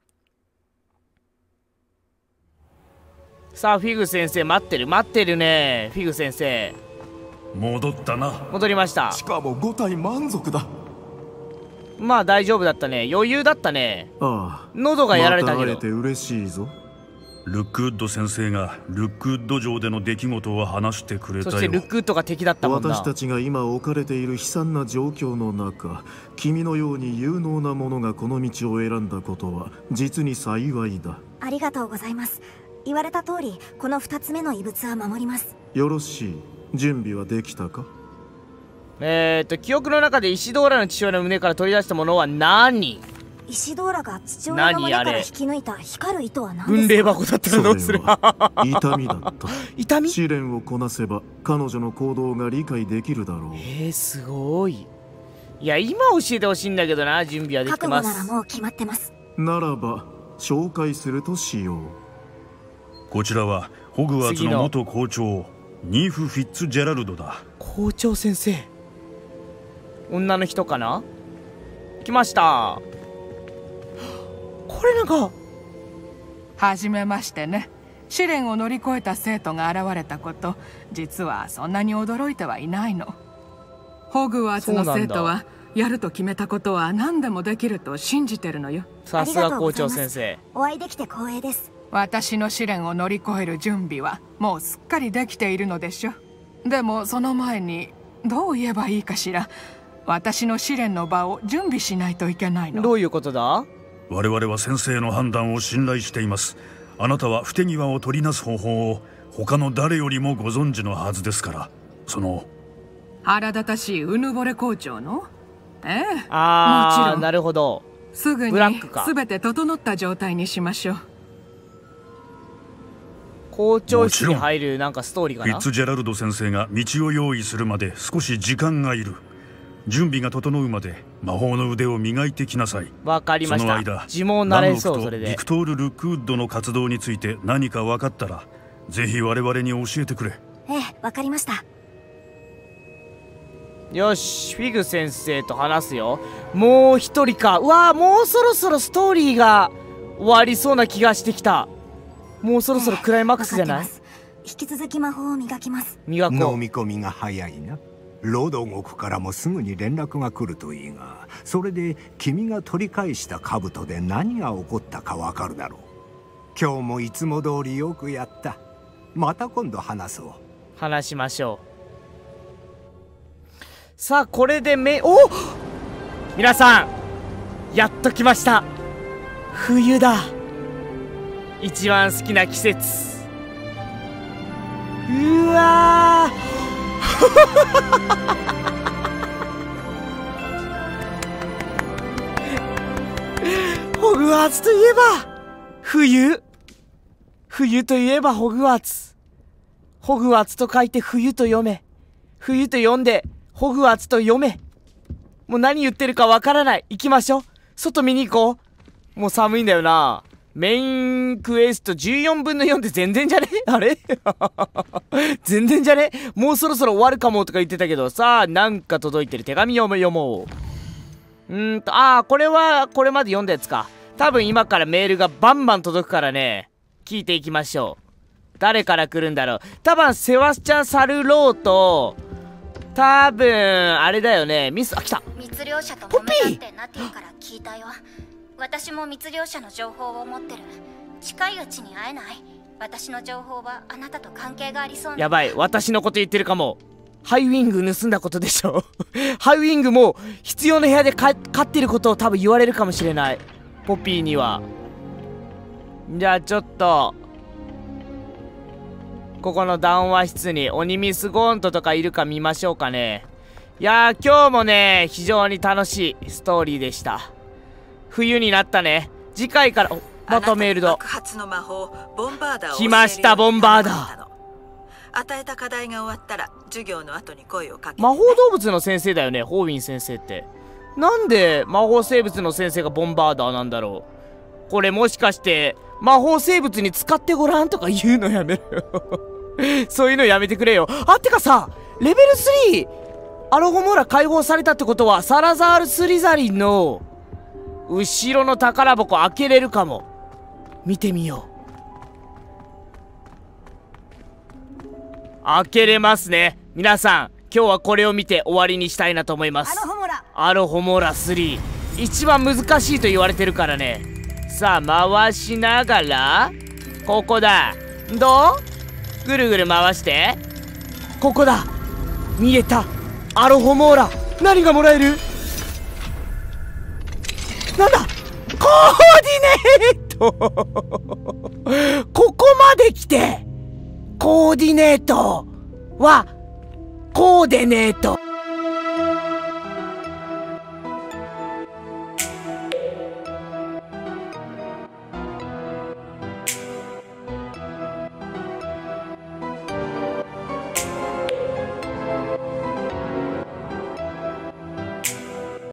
さあ、フィグ先生、待ってるね。フィグ先生戻ったな。 戻りました。 しかも5体満足だ。 まあ大丈夫だったね。余裕だったね。 ああ、 喉がやられたけど。 また会えて嬉しいぞ。 ルックウッド先生がルックウッド城での出来事を話してくれたよ。 そしてルックウッドが敵だったもんな。 私たちが今置かれている悲惨な状況の中、君のように有能な者がこの道を選んだことは実に幸いだ。 ありがとうございます。言われた通り、この2つ目の遺物は守ります。 よろしい。準備はできたか？ 記憶の中で石ドーラの父親の胸から取り出したものは何？ 石ドーラが父親の胸から引き抜いた光る糸は何ですか？ 分霊箱だったらどうする？ 痛みだった。 痛み？ 試練をこなせば彼女の行動が理解できるだろう。 すごい。いや、今教えてほしいんだけどな。準備はできてます。 覚悟ならもう決まってます。 ならば紹介するとしよう。 こちらはホグワーツの元校長ニーフ・フィッツジェラルドだ。 校長先生、女の人かな？来ました。これなんかはじめましてね。試練を乗り越えた生徒が現れたこと、実はそんなに驚いてはいないの。ホグワーツの生徒はやると決めたことは何でもできると信じてるのよ。 さすが校長先生。 お会いできて光栄です。 私の試練を乗り越える準備はもうすっかりできているのでしょ。でもその前にどう言えばいいかしら。私の試練の場を準備しないといけないの。 どういうことだ？ 我々は先生の判断を信頼しています。あなたは不手際を取りなす方法を他の誰よりもご存知のはずですから。その腹立たしいうぬぼれ校長の？ええ、もちろん。 なるほど。 すぐにブラックか。 全て整った状態にしましょう。 校長室に入るなんかストーリーかな。 フィッツジェラルド先生が道を用意するまで少し時間がいる。準備が整うまで魔法の腕を磨いてきなさい。 わかりました。 その間、 呪文慣れそう。それでビクトール・ルックウッドの活動について何か分かったらぜひ我々に教えてくれ。 ええ、わかりました。 よし、フィグ先生と話すよ。もう一人か。うわー、もうそろそろストーリーが終わりそうな気がしてきた。もうそろそろクライマックスじゃない？ 引き続き魔法を磨きます。 磨こう。 飲み込みが早いな。ロドゴクからもすぐに連絡が来るといいが、それで君が取り返した兜で何が起こったかわかるだろう。今日もいつも通りよくやった。また今度話そう。 話しましょう。さあ、これで皆さん、やっと来ました。冬だ。一番好きな季節。うわーホグワーツといえば冬。冬といえばホグワーツ。ホグワーツと書いて冬と読め。冬と読んでホグワーツと読め。もう何言ってるかわからない。行きましょう。外見に行こう。もう寒いんだよな。メインクエスト14分の4って全然じゃね？あれ全然じゃね？もうそろそろ終わるかもとか言ってたけど、さあ、なんか届いてる。手紙を読もう。これは、これまで読んだやつか。多分今からメールがバンバン届くからね。聞いていきましょう。誰から来るんだろう。多分、セバスチャン・サルローと、 多分あれだよね。ミス、あ、来た。 密漁者と揉めたってナティから聞いたよ。私も密漁者の情報を持ってる。近いうちに会えない？私の情報はあなたと関係がありそうな。 やばい、私のこと言ってるかも。ハイウィング盗んだことでしょ。ハイウィングも必要な部屋で飼ってることを多分言われるかもしれない、ポピーには。じゃあちょっとここの談話室にオニミスゴーントとかいるか見ましょうかね。いやー、今日もね非常に楽しいストーリーでした。冬になったね。次回からまたメールだ。来ました、ボンバーダー。 与えた課題が終わったら授業の後に声をかけ、 魔法動物の先生だよね、ホーウィン先生って。なんで魔法生物の先生がボンバーダーなんだろう。これもしかして魔法生物に使ってごらんとか言うのやめろよそういうのやめてくれよ。あ、てかさ、レベル3アロホモラ解放されたってことは、サラザール・スリザリンの後ろの宝箱開けれるかも。見てみよう。開けれますね。皆さん今日はこれを見て終わりにしたいなと思います。アロホモラ3、一番難しいと言われてるからね。さあ回しながら、ここだ。どう？ぐるぐる回して、ここだ。見えた。アロホモーラ、何がもらえる？なんだ？コーディネートここまで来てコーディネートはコーデネート